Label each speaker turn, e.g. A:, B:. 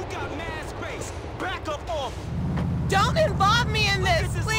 A: got mad space. Back up off.
B: Don't involve me in this,